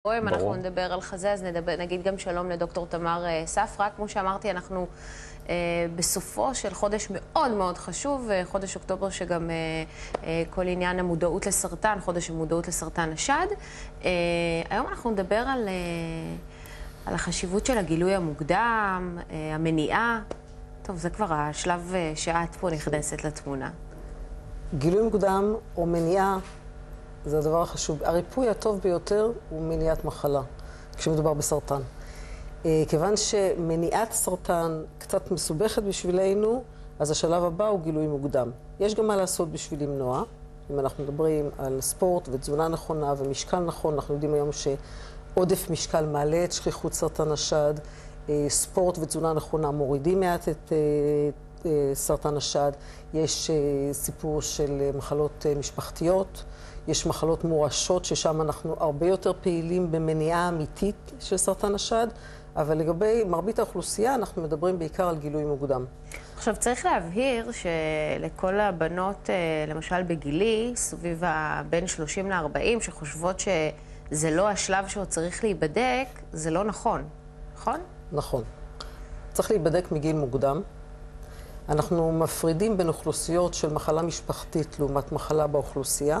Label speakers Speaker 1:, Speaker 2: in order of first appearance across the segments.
Speaker 1: אנחנו נדבר על חזה, אז נגיד גם שלום לדוקטור תמר ספרא. כמו שאמרתי, אנחנו בסופו של חודש מאוד מאוד חשוב, חודש אוקטובר, שגם כל עניין המודעות לסרטן, חודש המודעות לסרטן השד. היום אנחנו נדבר על החשיבות של הגילוי המוקדם, המניעה. טוב, זה כבר השלב שאת פה נכנסת לתמונה.
Speaker 2: גילוי מוקדם או מניעה זה הדבר החשוב. הריפוי הטוב ביותר הוא מניעת מחלה, כשמדובר בסרטן. כיוון שמניעת סרטן קצת מסובכת בשבילנו, אז השלב הבא הוא גילוי מוקדם. יש גם מה לעשות בשביל למנוע. אם אנחנו מדברים על ספורט ותזונה נכונה ומשקל נכון, אנחנו יודעים היום שעודף משקל מעלה את שכיחות סרטן השד. ספורט ותזונה נכונה מורידים מעט את סרטן השד. יש סיפור של מחלות משפחתיות. יש מחלות מורשות ששם אנחנו הרבה יותר פעילים במניעה אמיתית של סרטן השד, אבל לגבי מרבית האוכלוסייה אנחנו מדברים בעיקר על גילוי מוקדם.
Speaker 1: עכשיו צריך להבהיר שלכל הבנות, למשל בגילי, סביב בין 30 ל-40, שחושבות שזה לא השלב שעוד צריך להיבדק, זה לא נכון, נכון?
Speaker 2: נכון. צריך להיבדק מגיל מוקדם. אנחנו מפרידים בין אוכלוסיות של מחלה משפחתית לעומת מחלה באוכלוסייה.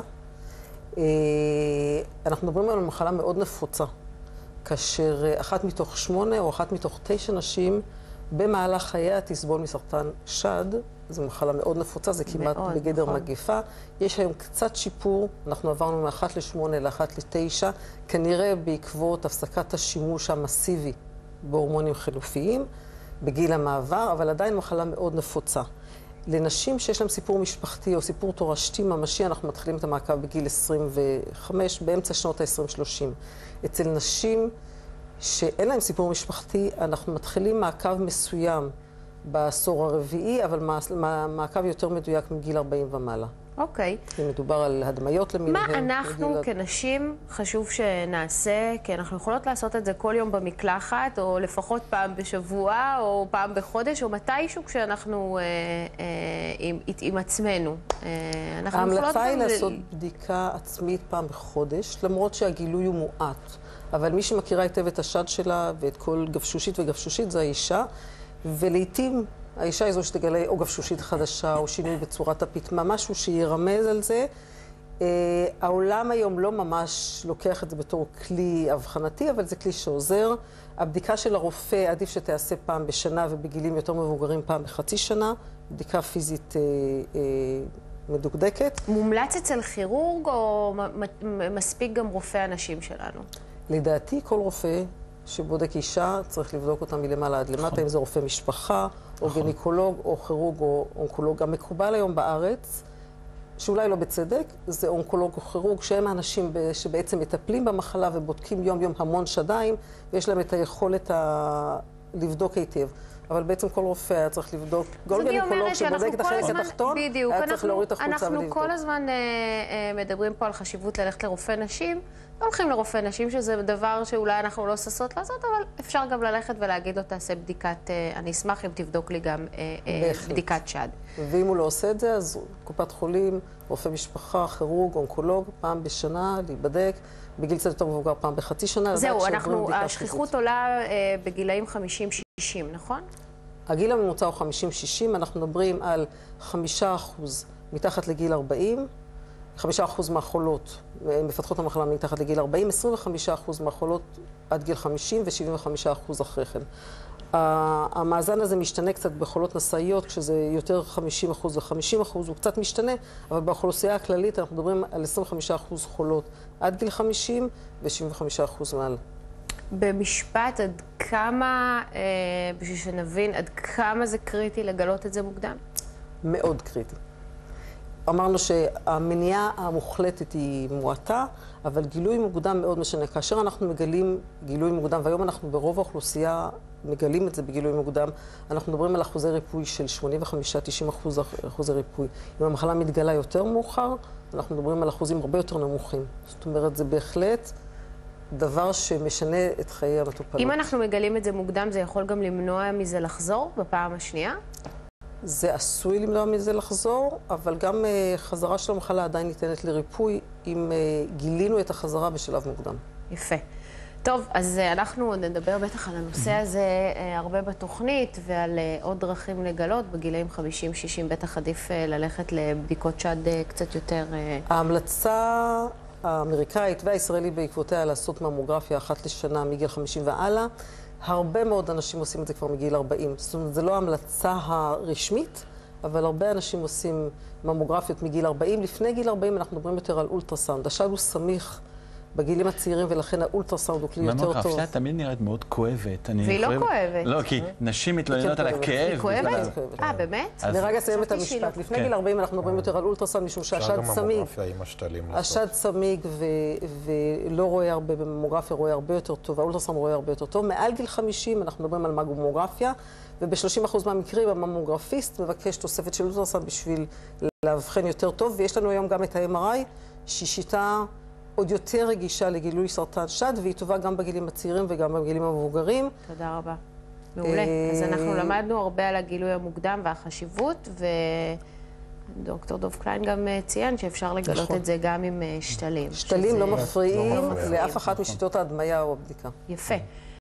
Speaker 2: אנחנו מדברים על מחלה מאוד נפוצה, כאשר 1 מתוך 8 או 1 מתוך 9 נשים במהלך חייה תסבול מסרטן שד. זו מחלה מאוד נפוצה, זה כמעט בגדר מגפה. יש היום קצת שיפור, אנחנו עברנו מ1 ל8 ל1 ל9, כנראה בעקבות הפסקת השימוש המסיבי בהורמונים חלופיים בגיל המעבר, אבל עדיין מחלה מאוד נפוצה. לנשים שיש להם סיפור משפחתי או סיפור תורשתי ממשי, אנחנו מתחילים את המעקב בגיל 25, באמצע שנות ה-20-30. אצל נשים שאין להם סיפור משפחתי, אנחנו מתחילים מעקב מסוים בעשור הרביעי, אבל מעקב יותר מדויק מגיל 40 ומעלה.
Speaker 1: אוקיי.
Speaker 2: אם מדובר על הדמיות למיניהם.
Speaker 1: מה אנחנו כנשים חשוב שנעשה? כי אנחנו יכולות לעשות את זה כל יום במקלחת, או לפחות פעם בשבוע, או פעם בחודש, או מתישהו כשאנחנו עם עצמנו.
Speaker 2: ההמלצה היא לעשות בדיקה עצמית פעם בחודש, למרות שהגילוי הוא מועט. אבל מי שמכירה היטב את השד שלה ואת כל גבשושית וגבשושית זה האישה, ולעיתים האישה היא זו שתגלה או גבשושית חדשה או שינוי בצורת הפטמה, משהו שירמז על זה. העולם היום לא ממש לוקח את זה בתור כלי אבחנתי, אבל זה כלי שעוזר. הבדיקה של הרופא עדיף שתעשה פעם בשנה ובגילים יותר מבוגרים פעם בחצי שנה. בדיקה פיזית מדוקדקת.
Speaker 1: מומלץ אצל כירורג או מספיק גם רופא הנשים שלנו?
Speaker 2: לדעתי כל רופא שבודק אישה צריך לבדוק אותה מלמעלה עד למטה, אם זה רופא משפחה או גינקולוג או כירורג או אונקולוג. המקובל היום בארץ, שאולי לא בצדק, זה אונקולוג או כירורג, שהם האנשים שבעצם מטפלים במחלה ובודקים יום יום המון שדיים, ויש להם את היכולת לבדוק היטב. אבל בעצם כל רופא היה צריך לבדוק, כל גינקולוג שבודק את החלק התחתון, היה צריך להוריד את החולצה ולבדוק.
Speaker 1: אנחנו כל הזמן מדברים פה על חשיבות ללכת לרופא נשים, הולכים לרופא נשים, שזה דבר שאולי אנחנו לא ששות לעשות, אבל אפשר גם ללכת ולהגיד לו, תעשה בדיקת, אני אשמח אם תבדוק לי גם בדיקת שד.
Speaker 2: ואם הוא לא עושה את זה, אז קופת חולים, רופא משפחה, כירורג, אונקולוג, פעם בשנה, להיבדק, בגיל קצת יותר מבוגר פעם בחצי שנה.
Speaker 1: זהו, השכיחות עולה בגילאים 50-60, נכון?
Speaker 2: הגיל הממוצע הוא 50-60, אנחנו מדברים על 5% מתחת לגיל 40, 5% מהחולות מפתחות המחלה מתחת לגיל 40, 25% מהחולות עד גיל 50 ו-75% אחרי כן. המאזן הזה משתנה קצת בחולות נשאיות, כשזה יותר 50% ו-50%, הוא קצת משתנה, אבל באוכלוסייה הכללית אנחנו מדברים על 25% חולות עד גיל 50 ו-75% מעל.
Speaker 1: במשפט, עד כמה, בשביל שנבין, עד כמה זה קריטי לגלות את זה מוקדם?
Speaker 2: מאוד קריטי. אמרנו שהמניעה המוחלטת היא מועטה, אבל גילוי מוקדם מאוד משנה. כאשר אנחנו מגלים גילוי מוקדם, והיום אנחנו ברוב האוכלוסייה מגלים את זה בגילוי מוקדם, אנחנו מדברים על אחוזי ריפוי של 85-90% אחוזי ריפוי. אם המחלה מתגלה יותר מאוחר, אנחנו מדברים על אחוזים הרבה יותר נמוכים. זאת אומרת, זה בהחלט דבר שמשנה את חיי המטופלות.
Speaker 1: אם אנחנו מגלים את זה מוקדם, זה יכול גם למנוע מזה לחזור בפעם השנייה?
Speaker 2: זה עשוי למנוע מזה לחזור, אבל גם חזרה של המחלה עדיין ניתנת לריפוי אם גילינו את החזרה בשלב מוקדם.
Speaker 1: יפה. טוב, אז אנחנו נדבר בטח על הנושא הזה הרבה בתוכנית, ועל עוד דרכים לגלות. בגילאים 50-60 בטח עדיף ללכת לבדיקות שד קצת יותר...
Speaker 2: ההמלצה האמריקאית והישראלית בעקבותיה לעשות ממוגרפיה אחת לשנה מגיל 50 והלאה. הרבה מאוד אנשים עושים את זה כבר מגיל 40. זאת אומרת, זה לא ההמלצה הרשמית, אבל הרבה אנשים עושים ממוגרפיות מגיל 40. לפני גיל 40 אנחנו מדברים יותר על אולטרסאונד. השד הוא סמיך בגילים הצעירים, ולכן האולטרסאונד הוא כלי יותר טוב.
Speaker 3: ממוגרפיה תמיד נראית מאוד כואבת.
Speaker 1: והיא לא כואבת.
Speaker 3: לא, כי נשים מתלוננות על הכאב.
Speaker 1: היא כואבת? באמת?
Speaker 2: לרגע סיים את המשפט. לפני גיל 40 אנחנו מדברים יותר על אולטרסאונד, משום שהשד סמיג. השד סמיג ולא רואה הרבה בממוגרפיה, רואה הרבה יותר טוב, האולטרסאונד רואה הרבה יותר טוב. מעל גיל 50 אנחנו מדברים על ממוגרפיה, וב-30% מהמקרים הממוגרפיסט מבקש תוספת של אולטרסאונד בשביל להבחן יותר טוב, ויש לנו היום גם את ה-MRI, שהיא שיטה עוד יותר רגישה לגילוי סרטן שד, והיא טובה גם בגילים הצעירים וגם בגילים המבוגרים.
Speaker 1: תודה רבה. מעולה. אז אנחנו למדנו הרבה על הגילוי המוקדם והחשיבות, ודוקטור דוב קליין גם ציין שאפשר לגלות את זה גם עם שתלים.
Speaker 2: שתלים לא מפריעים לאף אחת משיטות ההדמיה או הבדיקה.
Speaker 1: יפה.